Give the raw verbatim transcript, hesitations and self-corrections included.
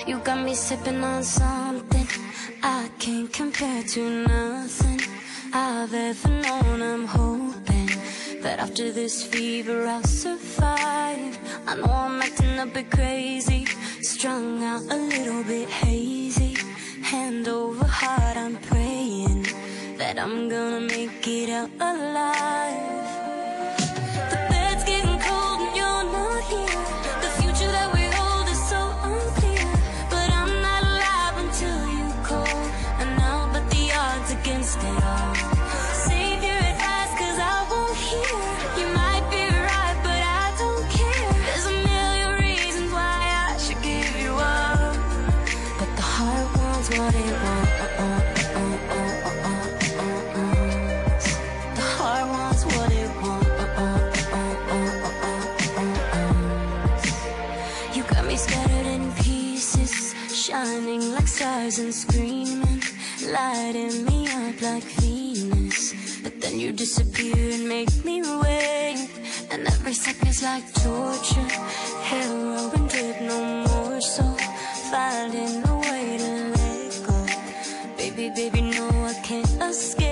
You got me sipping on something I can't compare to nothing I've ever known. I'm hoping that after this fever I'll survive. I know I'm acting a bit crazy, strung out a little bit hazy. Hand over heart, I'm praying that I'm gonna make it out alive. The bed's getting cold and you're not here. The future that we hold is so unclear. But I'm not alive until you call, and I'll bet the odds against it all. Save your advice, cause I won't hear. You might be right, but I don't care. There's a million reasons why I should give you up, but the heart wants what it wants. The heart wants what it wants. You got me scattered in pieces, shining like stars and screaming, lighting me up like Venus. But then you disappear and make me wait, and every second's like torture. Heroin drip, no more, so finding a way to let go. Baby, baby, no, I can't escape.